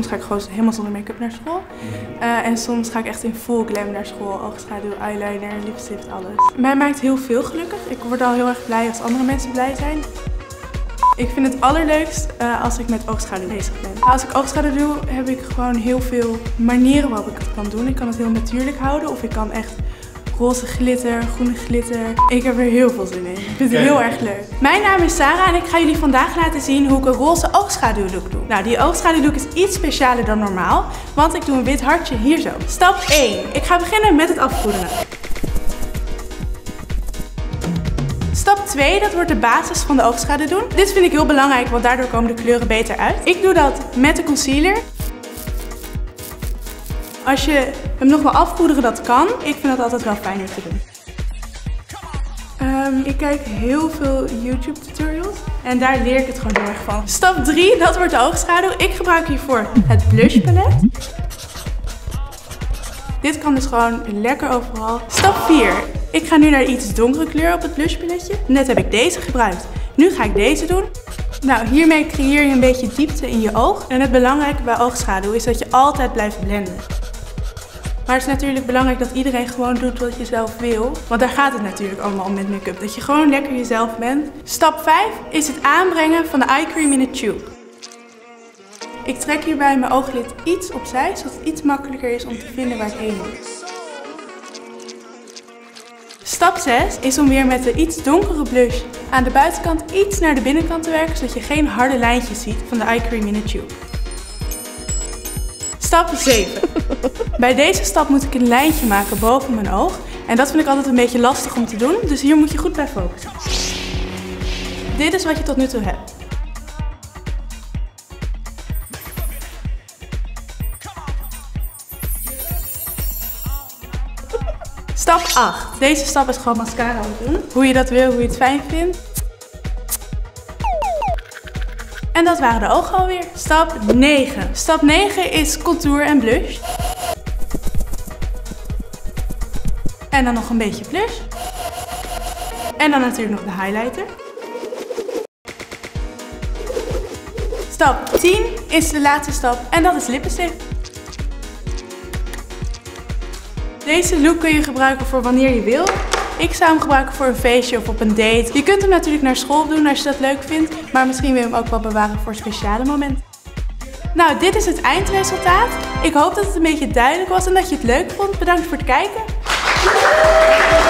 ga ik gewoon helemaal zonder make-up naar school. En soms ga ik echt in full glam naar school. Oogschaduw, eyeliner, lipstift, alles. Mij maakt heel veel gelukkig. Ik word al heel erg blij als andere mensen blij zijn. Ik vind het allerleukst als ik met oogschaduw bezig ben. Als ik oogschaduw doe, heb ik gewoon heel veel manieren waarop ik het kan doen. Ik kan het heel natuurlijk houden of ik kan echt roze glitter, groene glitter. Ik heb er heel veel zin in. Ik vind het heel erg leuk. Mijn naam is Sarah en ik ga jullie vandaag laten zien hoe ik een roze oogschaduwlook doe. Nou, die oogschaduwlook is iets specialer dan normaal, want ik doe een wit hartje hier zo. Stap 1. Ik ga beginnen met het afpoederen. Stap 2, dat wordt de basis van de oogschaduw doen. Dit vind ik heel belangrijk, want daardoor komen de kleuren beter uit. Ik doe dat met de concealer. Als je hem nog wil afpoederen, dat kan. Ik vind dat altijd wel fijn om te doen. Ik kijk heel veel YouTube tutorials en daar leer ik het gewoon heel erg van. Stap 3, dat wordt de oogschaduw. Ik gebruik hiervoor het blush palet. Dit kan dus gewoon lekker overal. Stap 4. Ik ga nu naar iets donkere kleur op het blush paletje. Net heb ik deze gebruikt. Nu ga ik deze doen. Nou, hiermee creëer je een beetje diepte in je oog. En het belangrijke bij oogschaduw is dat je altijd blijft blenden. Maar het is natuurlijk belangrijk dat iedereen gewoon doet wat je zelf wil. Want daar gaat het natuurlijk allemaal om met make-up. Dat je gewoon lekker jezelf bent. Stap 5 is het aanbrengen van de eye cream in de tube. Ik trek hierbij mijn ooglid iets opzij, zodat het iets makkelijker is om te vinden waar ik heen moet. Stap 6 is om weer met de iets donkere blush aan de buitenkant iets naar de binnenkant te werken, zodat je geen harde lijntjes ziet van de eye cream in de tube. Stap 7. Bij deze stap moet ik een lijntje maken boven mijn oog. En dat vind ik altijd een beetje lastig om te doen, dus hier moet je goed bij focussen. Dit is wat je tot nu toe hebt. Stap 8. Deze stap is gewoon mascara doen. Hoe je dat wil, hoe je het fijn vindt. En dat waren de ogen alweer. Stap 9. Stap 9 is contour en blush. En dan nog een beetje blush. En dan natuurlijk nog de highlighter. Stap 10 is de laatste stap en dat is lippenstift. Deze look kun je gebruiken voor wanneer je wil. Ik zou hem gebruiken voor een feestje of op een date. Je kunt hem natuurlijk naar school doen als je dat leuk vindt. Maar misschien wil je hem ook wel bewaren voor speciale momenten. Nou, dit is het eindresultaat. Ik hoop dat het een beetje duidelijk was en dat je het leuk vond. Bedankt voor het kijken.